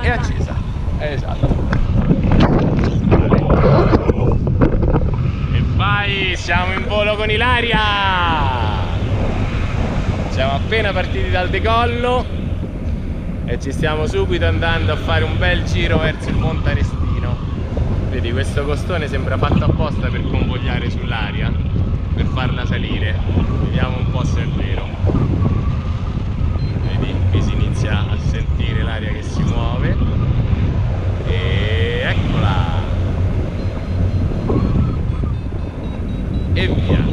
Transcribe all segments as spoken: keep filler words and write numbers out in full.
è accesa. Esatto. E vai, siamo in volo con Ilaria. Siamo appena partiti dal decollo e ci stiamo subito andando a fare un bel giro verso il Monte Arestino. Vedi, questo costone sembra fatto apposta per convogliare sull'aria, per farla salire. Vediamo un po' se è vero. Vedi, qui si inizia a sentire l'aria che si muove. E eccola. E via.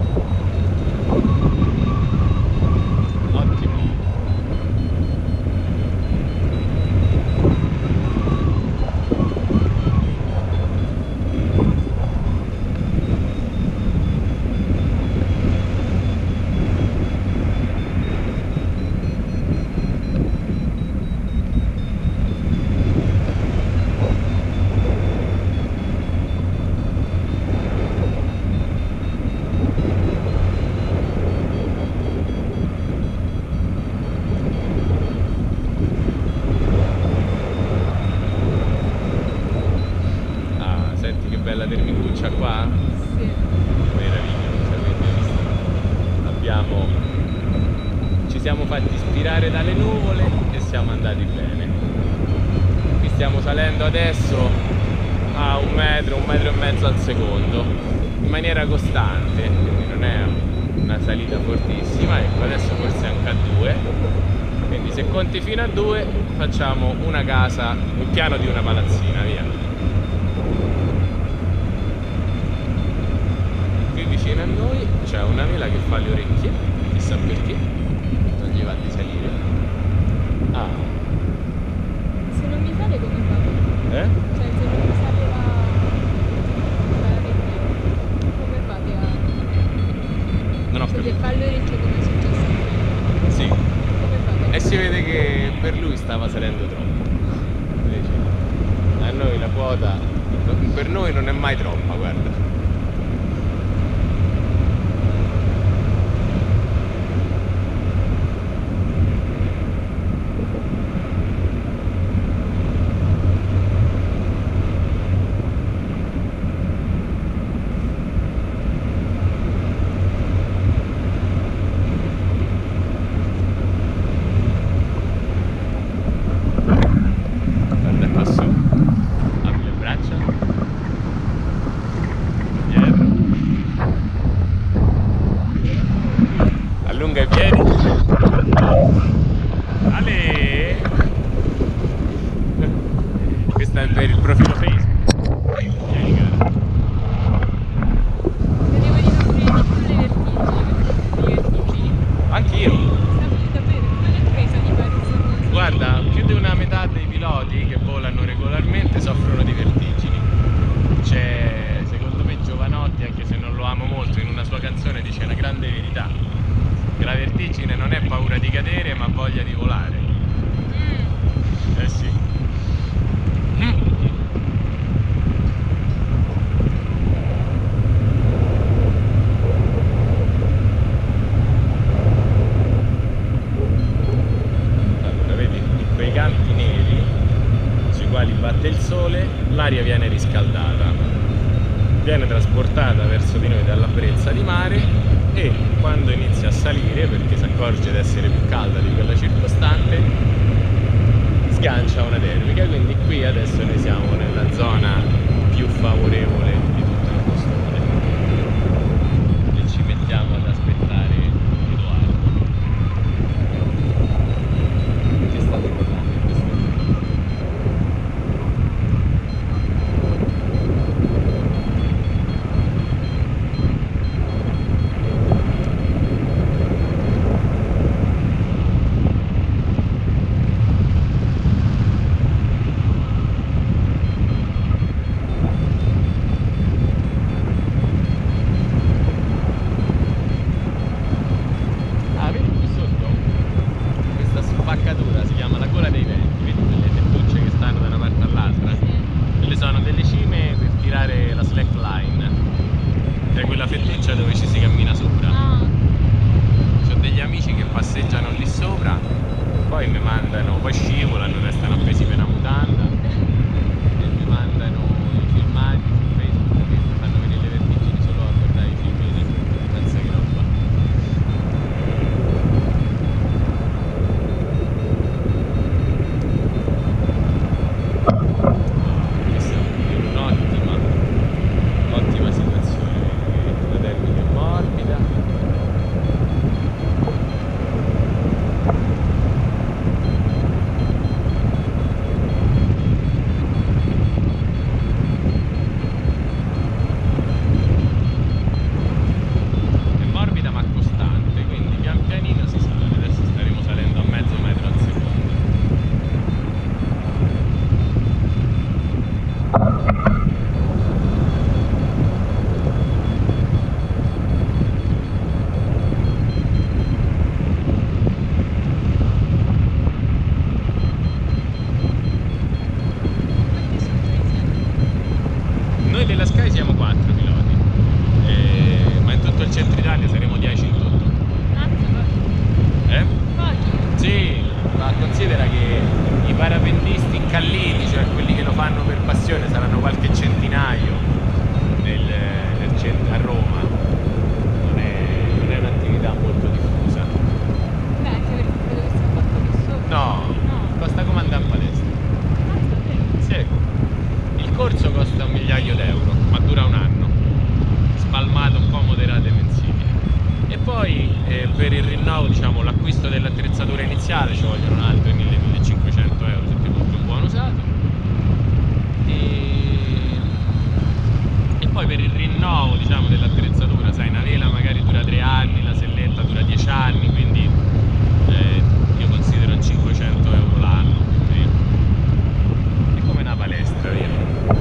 Bella vermicuccia qua? Sì. Meravigliosa, avete visto? Abbiamo... ci siamo fatti ispirare dalle nuvole e siamo andati bene. Qui stiamo salendo adesso a un metro, un metro e mezzo al secondo, in maniera costante, quindi non è una salita fortissima. Ecco, adesso forse anche a due, quindi se conti fino a due facciamo una casa, il piano di una palazzina, via. Vicino a noi c'è una mela che fa le orecchie, chissà perché, non gli va di salire. Ah. Se non mi sale come fa? Eh? Cioè se non mi sale la... la orecchia, come fate a... Non ho cioè capito. se fa le orecchie come è successo a me? Sì. Come fate? E si vede che per lui stava salendo troppo. Invece a noi la quota, per noi non è mai troppa, guarda. Allunga i piedi. Ale. Questo è per il profilo Facebook. Vieni, cara. Vedevo di non prendere più le vertigini. Anch'io. Davvero, come l'hai presa di fare questa cosa? Guarda, più di una metà dei piloti che volano regolarmente soffrono di vertigini. C'è, secondo me, Giovanotti, anche se non lo amo molto, in una sua canzone dice una grande verità. Che la vertigine non è paura di cadere, ma voglia di volare. Mm. Eh sì. Mm. Allora, vedi, in quei campi neri sui quali batte il sole, l'aria viene riscaldata, viene trasportata verso di noi dalla brezza di mare e quando inizia a salire, perché si accorge di essere più calda di quella circostante, sgancia una termica. Quindi qui adesso noi siamo nella zona più favorevole di tutto il costone e ci mettiamo ad aspettare Edoardo. Che state parlando in questo momento? della Sky siamo quattro piloti, eh, ma in tutto il centro Italia saremo dieci in tutto. Eh? Sì, ma considera che i parapendisti incalliti, cioè quelli che lo fanno per passione, saranno qualche centinaio nel, nel centro, a Roma. Non è, non è un'attività molto diffusa. Beh, anche perché credo che sia fatto qui sopra. No, No. costa come andare in palestra. Sì. Il corso costa un migliaio d'euro, ma dura un anno, spalmato un po' moderate mensili. E poi eh, per il rinnovo, diciamo, l'acquisto dell'attrezzatura iniziale ci vogliono altri mille millecinquecento euro se ti compri un buon usato. E... e poi per il rinnovo, diciamo, dell'attrezzatura, sai, una vela magari dura tre anni, la selletta dura dieci anni, quindi eh, io considero cinquecento euro l'anno. Quindi è come una palestra, via.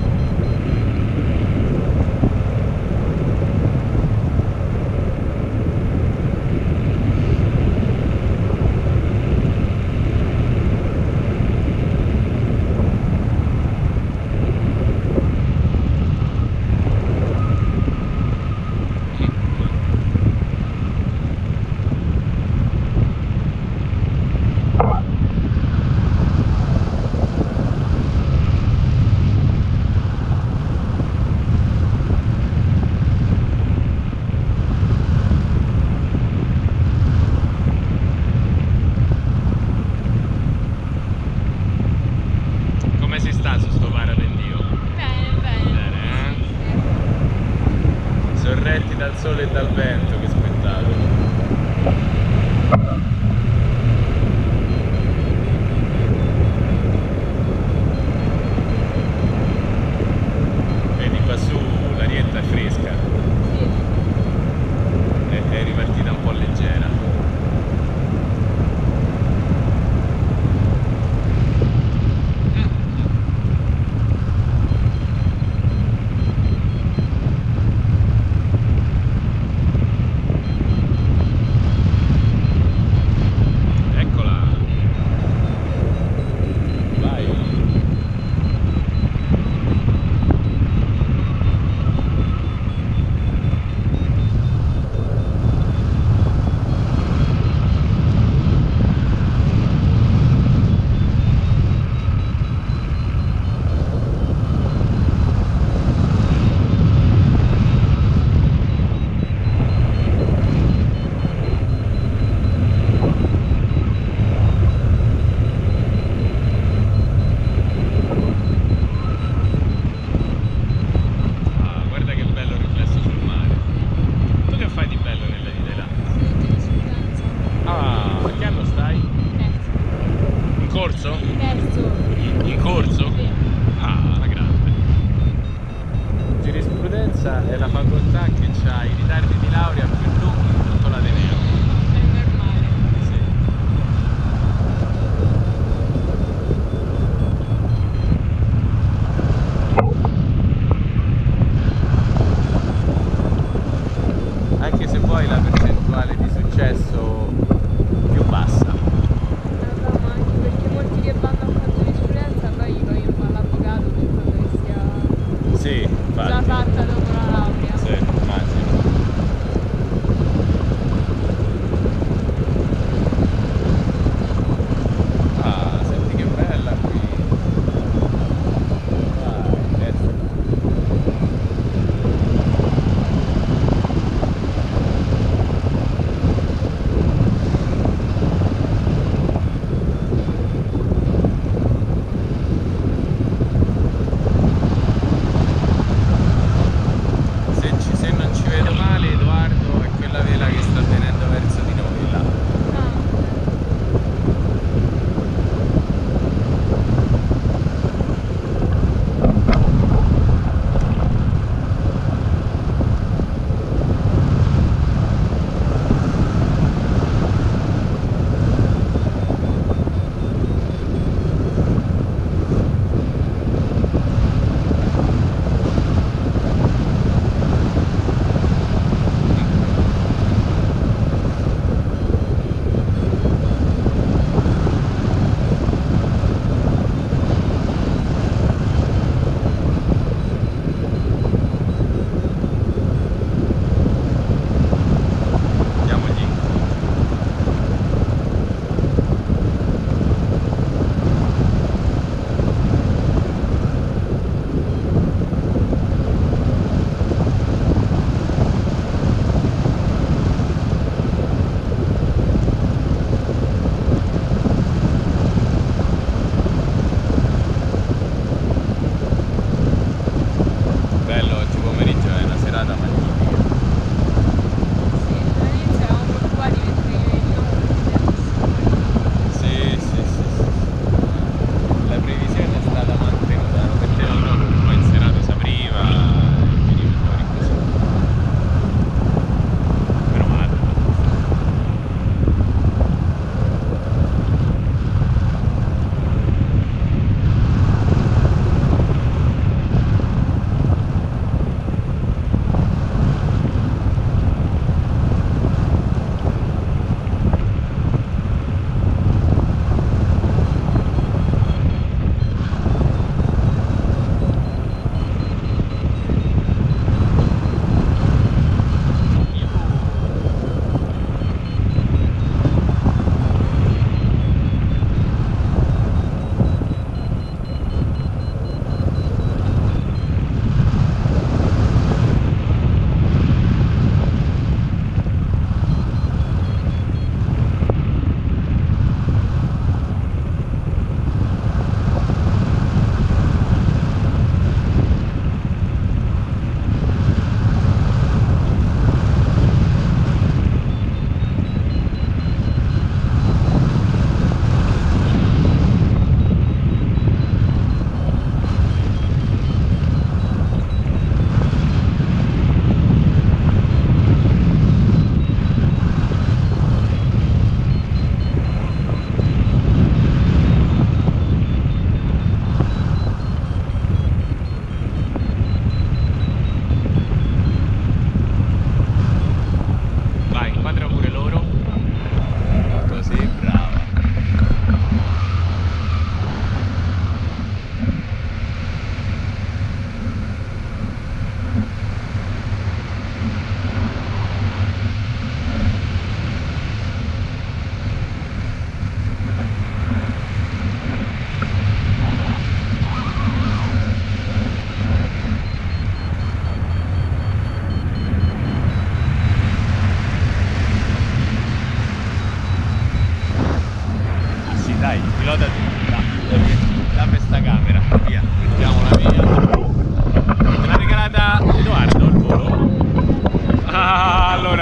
Sorretti dal sole e dal vento, che spettacolo! Vedi qua su l'arietta è fresca, Sì. è, è ripartita un po' leggera. Corso? Terzo. In corso? Sì. Ah, la grande. Giurisprudenza è la facoltà che ha i ritardi di laurea più lunghi in tutto l'ateneo. È normale. Sì. Anche se poi la percentuale di successo più bassa. Vabbè, ma anche perché molti che vanno a fare giurisprudenza poi vogliono fare l'avvocato per quando che sia Sì, infatti. già fatta dopo la laurea. Sì, immagino.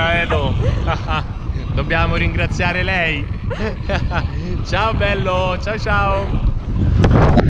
buona, Edo. Dobbiamo ringraziare lei. Ciao bello, ciao ciao.